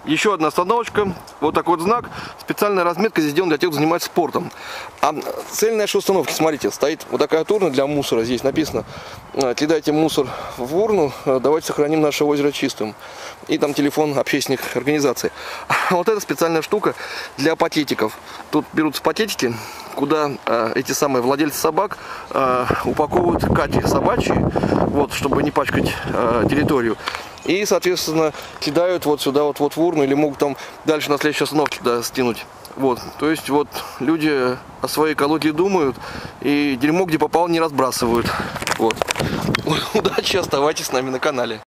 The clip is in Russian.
Еще одна остановочка, вот такой вот знак, специальная разметка здесь сделана для тех, кто занимается спортом. А цель нашей установки, смотрите, стоит вот такая урна для мусора, здесь написано: кидайте мусор в урну, давайте сохраним наше озеро чистым. И там телефон общественных организаций. А вот эта специальная штука для пакетиков. Тут берутся пакетики, куда эти самые владельцы собак упаковывают кати собачьи, вот, чтобы не пачкать территорию. И, соответственно, кидают вот сюда, вот в урну, или могут там дальше на следующей остановке туда скинуть. Вот, то есть вот люди о своей экологии думают и дерьмо, где попало, не разбрасывают. Вот. Удачи, оставайтесь с нами на канале.